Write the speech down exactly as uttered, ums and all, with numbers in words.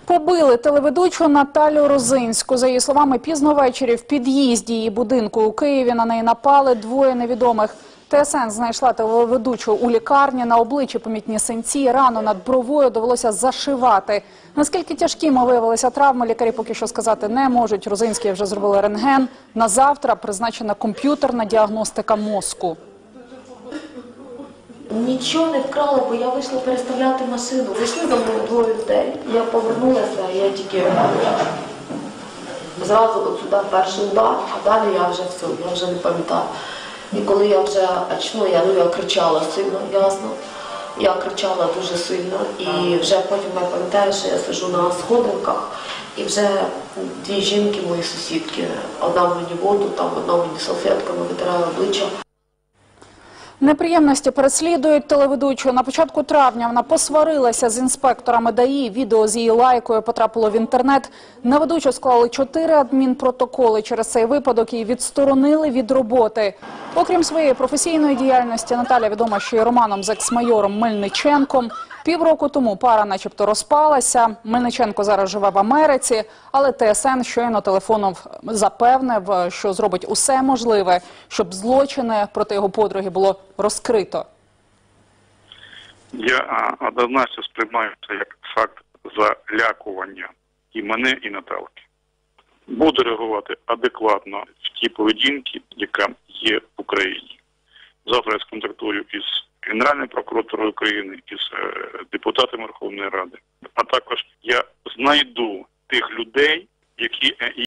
Побили телеведучу Наталю Розинську. За її словами, пізно ввечері в під'їзді її будинку у Києві на неї напали двоє невідомих. ТСН знайшла телеведучу у лікарні, на обличчі помітні синці, рану над бровою довелося зашивати. Наскільки тяжкими виявилися травми, лікарі поки що сказати не можуть. Розинській вже зробили рентген. На завтра призначена комп'ютерна діагностика мозку. Нічого не вкрали, бо я вийшла переставляти машину. Зайшли до мене двоє людей. Я повернулася, я тільки зразу от сюди перший удар, а далі я вже все, я вже не пам'ятаю. І коли я вже очну, я, ну, я кричала сильно, ясно. Я кричала дуже сильно і вже потім я пам'ятаю, що я сиджу на сходинках і вже дві жінки, мої сусідки, одна мені воду, там одна мені салфетками витирає обличчя. Неприємності переслідують телеведучу. На початку травня вона посварилася з інспекторами ДАІ. Відео з її лайкою потрапило в інтернет. На ведучу склали чотири адмінпротоколи. Через цей випадок її відсторонили від роботи. Окрім своєї професійної діяльності, Наталя відома ще й романом з екс-майором Мельниченком. Півроку тому пара начебто розпалася. Мельниченко зараз живе в Америці, але ТСН щойно телефоном запевнив, що зробить усе можливе, щоб злочини проти його подруги було розкрито. Я однозначно сприймаю це як факт залякування і мене, і Наталки. Буду реагувати адекватно в тій поведінці, яка є в Україні. Завтра я сконтактую із Генеральною прокуратурою України, із депутатами Верховної Ради. А також я знайду тих людей, які